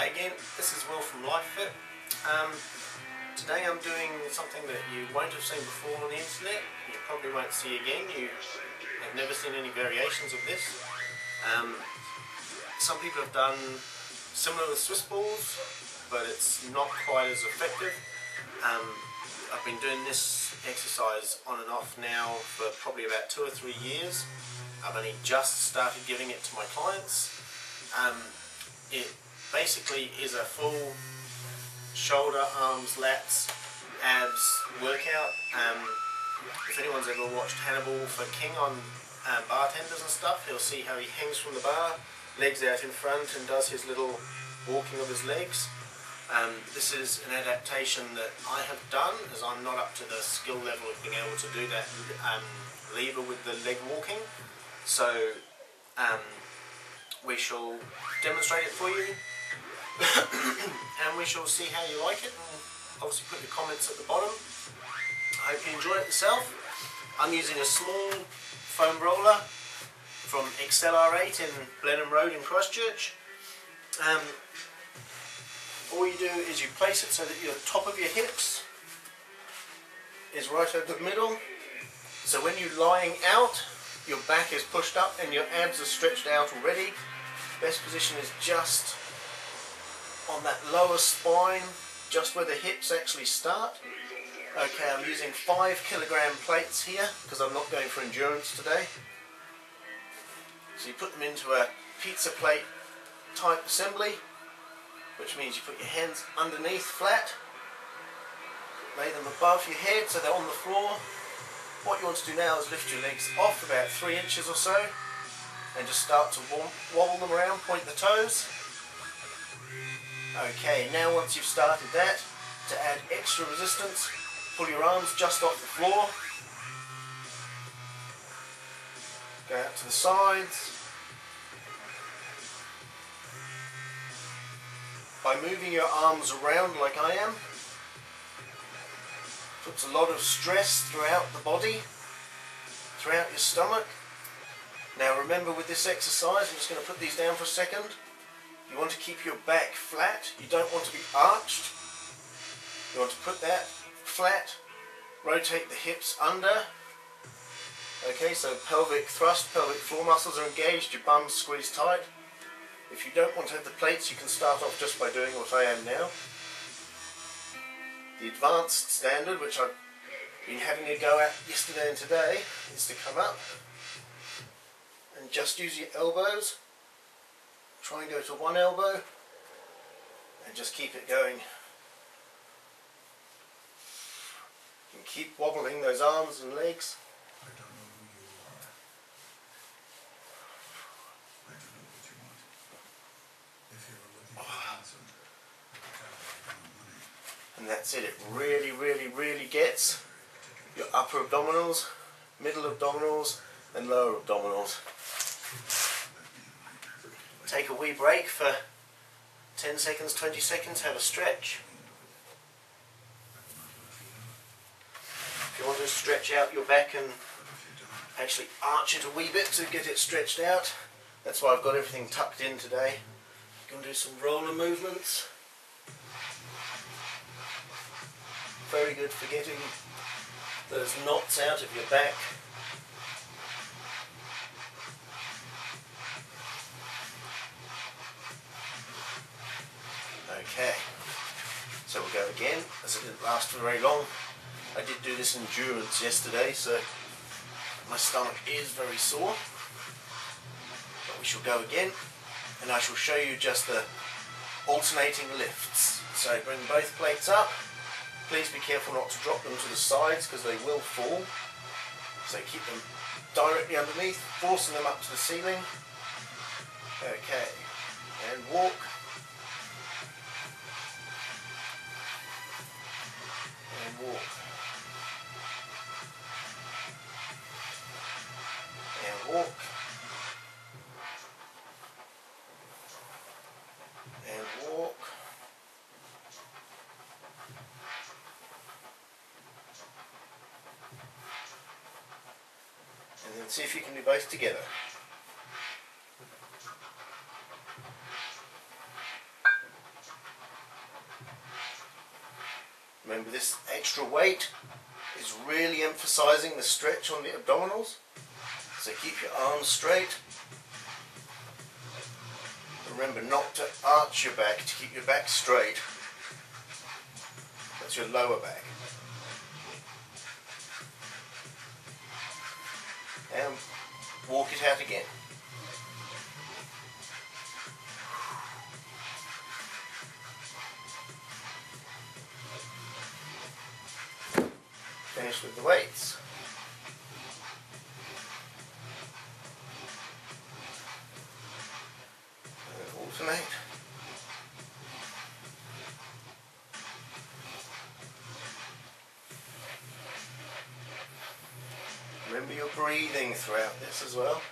Hi again, this is Will from LifeFit. Today I'm doing something that you won't have seen before on the internet. You probably won't see again. You have never seen any variations of this. Some people have done similar with Swiss balls, but it's not quite as effective. I've been doing this exercise on and off now for probably about 2 or 3 years. I've only just started giving it to my clients. It basically is a full shoulder, arms, lats, abs workout. If anyone's ever watched Hannibal for King on bartenders and stuff, he'll see how he hangs from the bar, legs out in front, and does his little walking of his legs. This is an adaptation that I have done, as I'm not up to the skill level of being able to do that lever with the leg walking. So we shall demonstrate it for you and we shall see how you like it, and obviously put your comments at the bottom. I hope you enjoy it yourself. I'm using a small foam roller from Excel R8 in Blenheim Road in Christchurch. All you do is you place it so that your top of your hips is right over the middle. So when you're lying out, your back is pushed up and your abs are stretched out already. Best position is just on that lower spine, just where the hips actually start. Okay, I'm using 5 kilogram plates here because I'm not going for endurance today. So you put them into a pizza plate type assembly, which means you put your hands underneath flat, lay them above your head so they're on the floor. What you want to do now is lift your legs off about 3 inches or so and just start to wobble them around, point the toes. Okay, now once you've started that, to add extra resistance, pull your arms just off the floor, go out to the sides. By moving your arms around like I am, puts a lot of stress throughout the body, throughout your stomach. Now remember, with this exercise, I'm just going to put these down for a second. You want to keep your back flat. You don't want to be arched. You want to put that flat, rotate the hips under. Okay, so pelvic thrust, pelvic floor muscles are engaged, your bum's squeezed tight. If you don't want to have the plates, you can start off just by doing what I am now. The advanced standard, which I've been having a go at yesterday and today, is to come up and just use your elbows. Try and go to one elbow and just keep it going. And keep wobbling those arms and legs. I don't know who you are. I don't know what you want. If you're looking for an answer, I don't money. And that's it. It really gets your upper abdominals, middle abdominals and lower abdominals. Take a wee break for 10 seconds, 20 seconds, have a stretch. If you want to stretch out your back and actually arch it a wee bit to get it stretched out, that's why I've got everything tucked in today. You can do some roller movements. Very good for getting those knots out of your back. Okay, so we'll go again, as it didn't last for very long. I did do this endurance yesterday, so my stomach is very sore. But we shall go again, and I shall show you just the alternating lifts. So bring both plates up. Please be careful not to drop them to the sides because they will fall. So keep them directly underneath, forcing them up to the ceiling. Okay, and walk. And walk. And walk. And walk. And then see if you can do both together. Remember, this extra weight is really emphasizing the stretch on the abdominals. So keep your arms straight. Remember not to arch your back, to keep your back straight. That's your lower back. And walk it out again. Finish with the weights. And alternate. Remember your breathing throughout this as well.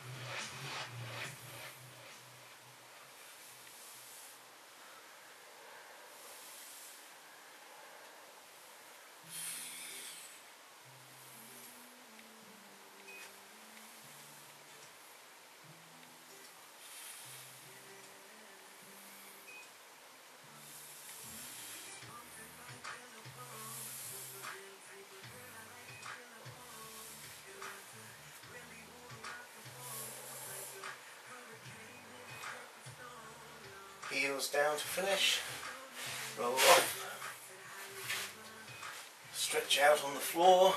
Heels down to finish. Roll off. Stretch out on the floor.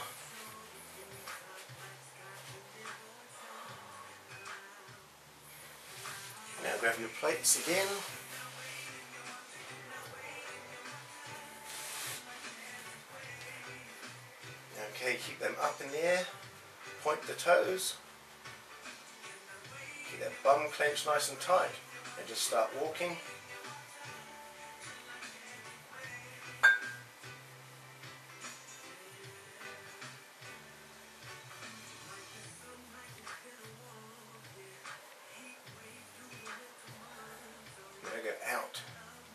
Now grab your plates again. Okay, keep them up in the air. Point the toes. Keep that bum clenched nice and tight. And just start walking. Now go out.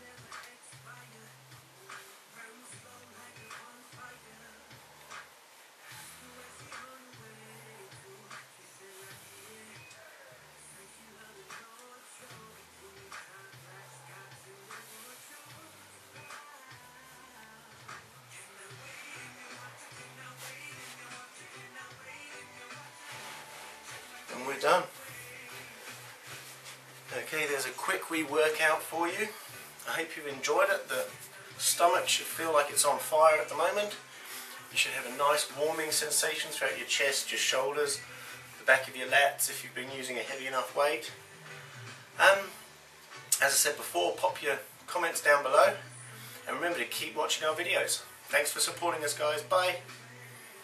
And we're done. Okay, there's a quick wee workout for you. I hope you've enjoyed it. The stomach should feel like it's on fire at the moment. You should have a nice warming sensation throughout your chest, your shoulders, the back of your lats if you've been using a heavy enough weight. As I said before, pop your comments down below and remember to keep watching our videos. Thanks for supporting us, guys. Bye.